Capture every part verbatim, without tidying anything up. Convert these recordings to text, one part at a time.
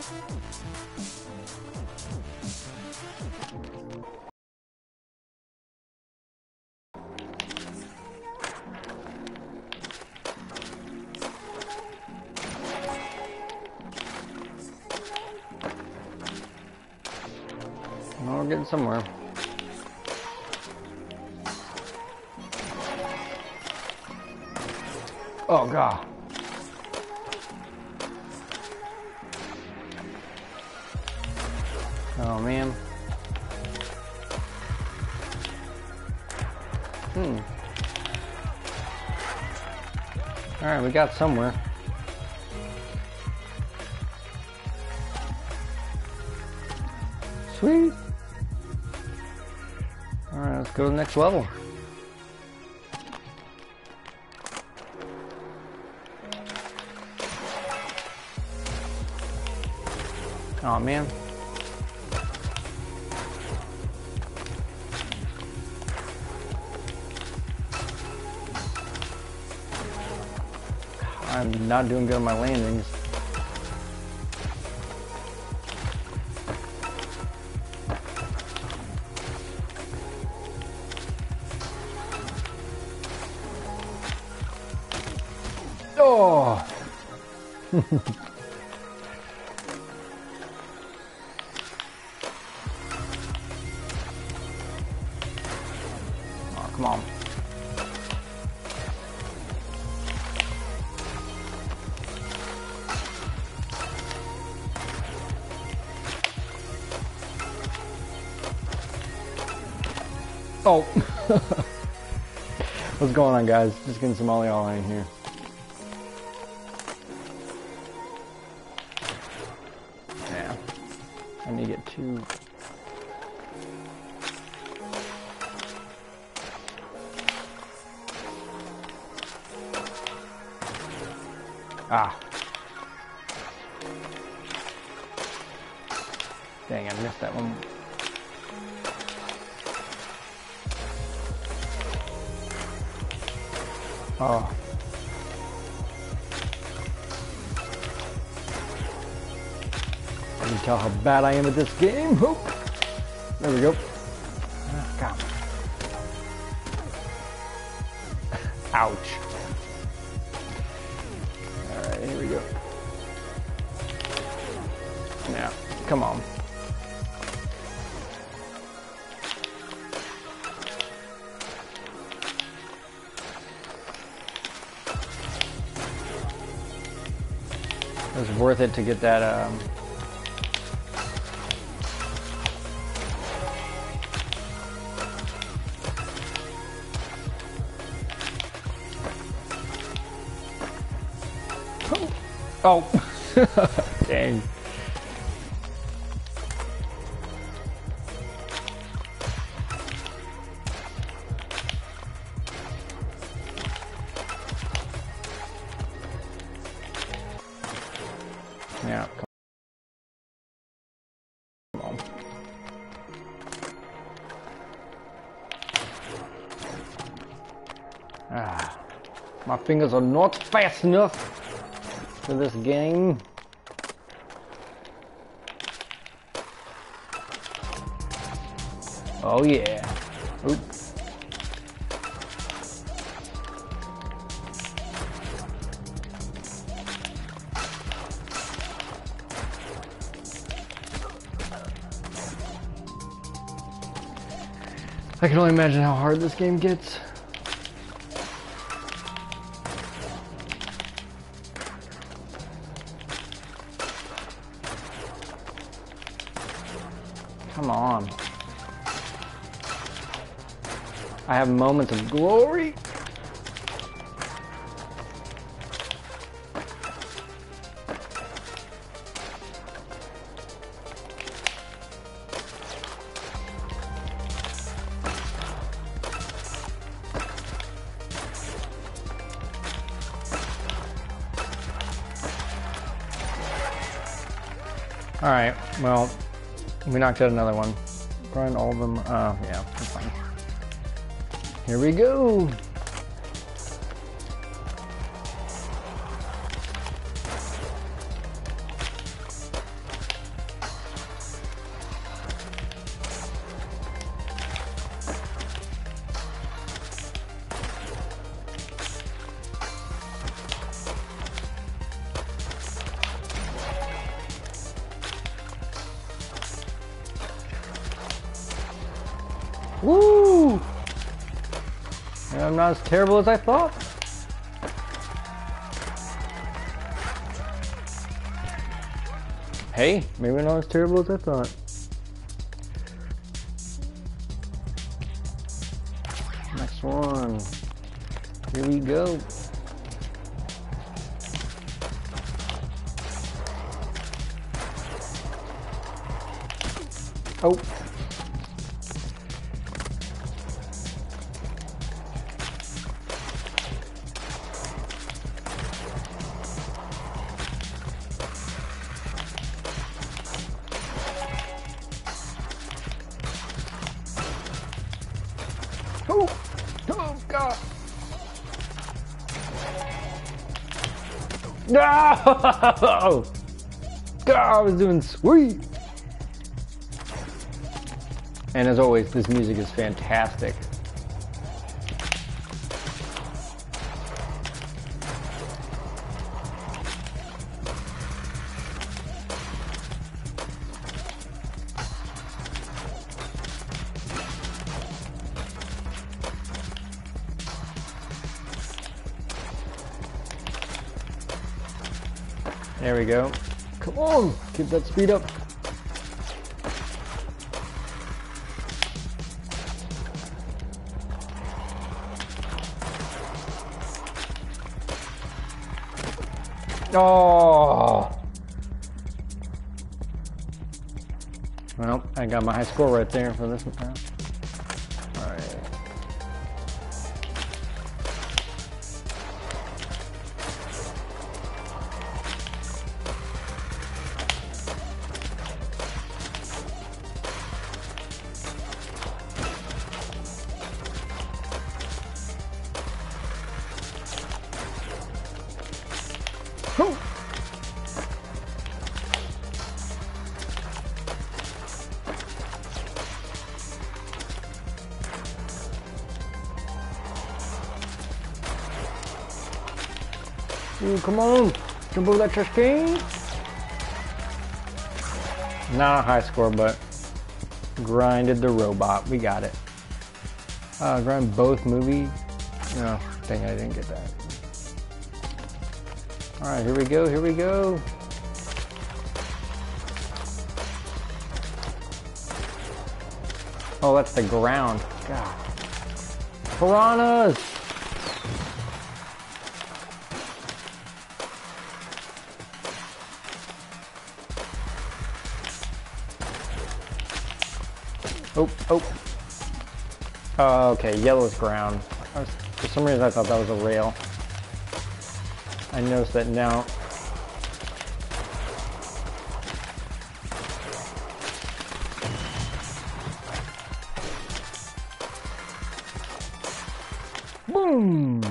Well, we're getting somewhere. Oh, God. Oh, man. Hmm. Alright, we got somewhere. Sweet. Alright, let's go to the next level. Oh man. I'm not doing good on my landings. Oh! Oh, come on. Oh! What's going on, guys? Just getting some OlliOlli in here. Yeah. I need to get two. Ah. Dang, I missed that one. Oh. I can tell how bad I am at this game. Hoop. There we go. Ah, God. Ouch. Alright, here we go. Now, come on. It was worth it to get that, um... Oh! Dang. Yeah. Come on. Ah. My fingers are not fast enough for this game. Oh yeah. Oops. I can only imagine how hard this game gets. Come on. I have moments of glory. All right, well, we knocked out another one. Grind all of them. Uh, yeah, that's fine. Here we go. Woo! And I'm not as terrible as I thought. Hey, maybe not as terrible as I thought. Next one. Here we go. Oh. Oh, oh God. No! God, I was doing sweet. And as always, this music is fantastic. There we go. Come on, keep that speed up. Oh. Well, I got my high score right there for this one. All right. Oh. Ooh, come on, jump over that trash can. Not a high score, but grinded the robot. We got it. Uh, grind both movie. No, dang, I didn't get that. All right, here we go, here we go. Oh, that's the ground. God. Piranhas! Oh, oh. Oh, okay, yellow's ground. I was, for some reason I thought that was a rail. I noticed that now. Boom!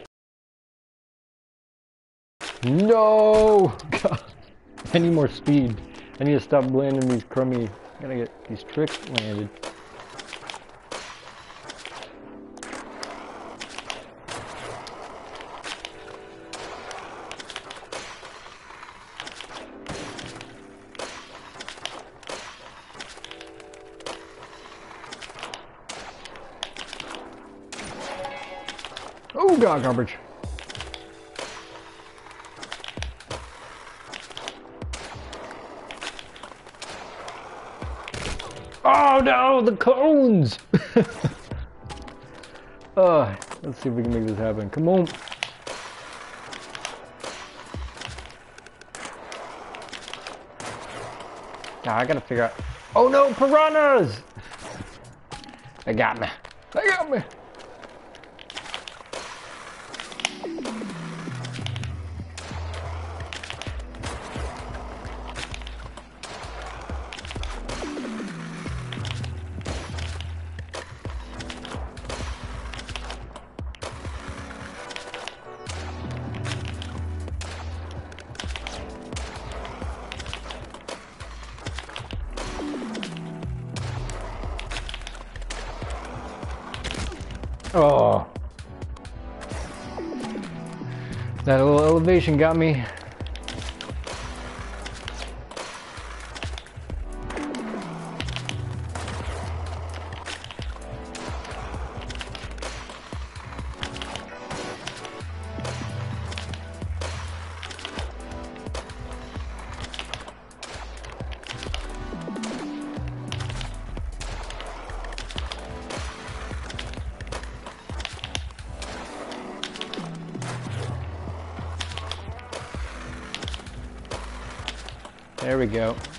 No! God. I need more speed. I need to stop landing these crummy. I gotta get these tricks landed. Oh God, garbage. Oh no, the cones! uh, let's see if we can make this happen. Come on. God, I gotta figure out. Oh no, piranhas! They got me. They got me. Oh, that little elevation got me. There we go.